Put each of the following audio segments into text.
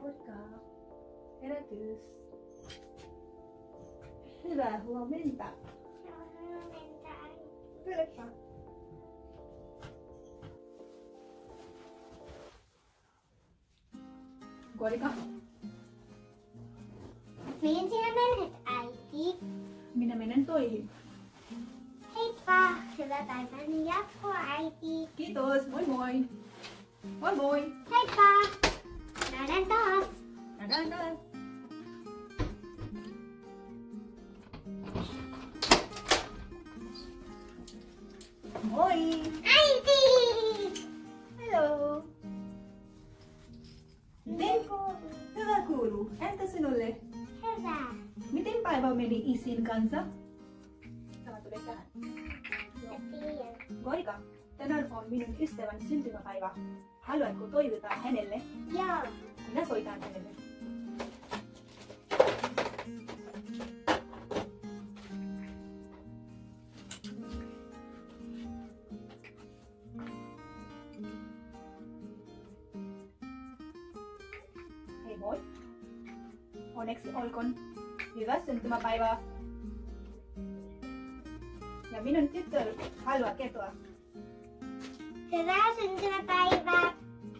Moikka. Herätys. Hyvää huomenta. Tuleppa. Gorika. Mihin sinä menet, äiti? Minä menen töihin. Heippa! Hyvää päivän jatkoa, äiti. Kiitos. Moi moi. Moi moi. Heippa! Nähdään taas. Nähdään taas. Moi. Äiti! Hello. Miten? Hyvä kuuluu. Entä sinulle? Hyvä. Miten päivä meni isin kanssa? Tämä tulee tähän. Gorika, tänään on minun ystäväni syntymäpäivä. Haluatko toivottaa hänelle? Joo. Minä soitan hänelle. Hei moi. Onneksi olkoon. Hyvää syntymäpäivää. Ja minun tyttö haluaa kertoa. Hyvää syntymäpäivää.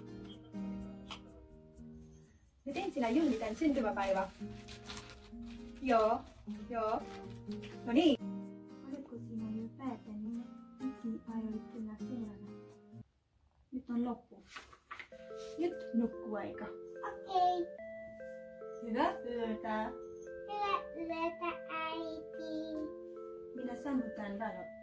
Miten sinä juhlitän syntymäpäivää? Joo. No niin. Oletko sinä jo päättänyt, miksi aiot tulla seuraava? Nyt on loppu. Nyt nukkuaika. Okei. Hyvää yötä. Hyvää yötä, äiti. Minä sammutan valot.